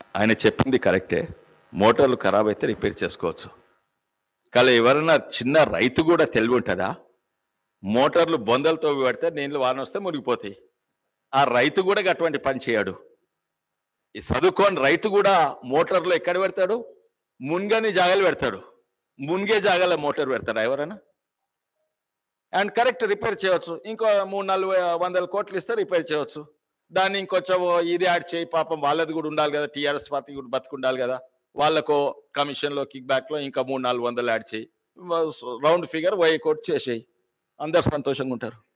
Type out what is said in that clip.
ఆయన చెప్పింది కరెక్టే, మోటార్లు ఖరాబ్ అయితే రిపేర్ చేసుకోవచ్చు. కానీ ఎవరైనా చిన్న రైతు కూడా తెలివి ఉంటుందా? మోటార్లు బొందలతో పెడితే నీళ్ళు వాన వస్తే మునిగిపోతాయి. ఆ రైతు కూడా అటువంటి పని చేయడు. ఈ చదువుకోని రైతు కూడా మోటార్లు ఎక్కడ పెడతాడు? మున్గని జాగాలు పెడతాడు. మునిగే జాగాలో మోటార్ పెడతాడు ఎవరైనా? అండ్ కరెక్ట్ రిపేర్ చేయవచ్చు. ఇంకో 300-400 కోట్లు ఇస్తే రిపేర్ చేయవచ్చు. దాన్ని ఇంకొంచెం ఇది యాడ్ చేయి, పాపం వాళ్ళది కూడా ఉండాలి కదా, టీఆర్ఎస్ పార్టీ కూడా బతుకుండాలి కదా, వాళ్ళకు కమిషన్లో కిక్ బ్యాక్లో ఇంకా 300-400 యాడ్ చేయి, రౌండ్ ఫిగర్ 1000 కోట్లు చేసేయి, అందరు సంతోషంగా ఉంటారు.